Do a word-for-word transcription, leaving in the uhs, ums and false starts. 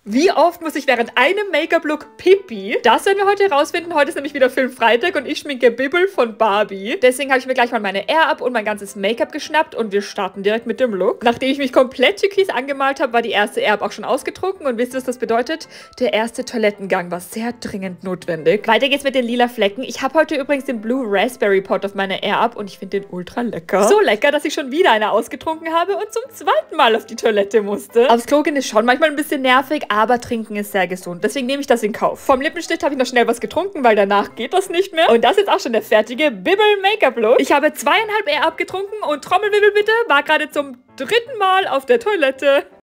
Wie oft muss ich während einem Make-up-Look pipi? Das werden wir heute herausfinden. Heute ist nämlich wieder Filmfreitag und ich schminke Bibble von Barbie. Deswegen habe ich mir gleich mal meine Air-Up und mein ganzes Make-up geschnappt und wir starten direkt mit dem Look. Nachdem ich mich komplett türkis angemalt habe, war die erste Air-Up auch schon ausgetrunken und wisst ihr, was das bedeutet? Der erste Toilettengang war sehr dringend notwendig. Weiter geht's mit den lila Flecken. Ich habe heute übrigens den Blue Raspberry Pot auf meiner Air-Up und ich finde den ultra lecker. So lecker, dass ich schon wieder eine ausgetrunken habe und zum zweiten Mal auf die Toilette musste. Aufs Klo gehen ist schon manchmal ein bisschen nervig, aber trinken ist sehr gesund. Deswegen nehme ich das in Kauf. Vom Lippenstift habe ich noch schnell was getrunken, weil danach geht das nicht mehr. Und das ist auch schon der fertige Bibble Make-up Look. Ich habe zweieinhalb Air abgetrunken und Trommelwirbel bitte, war gerade zum dritten Mal auf der Toilette.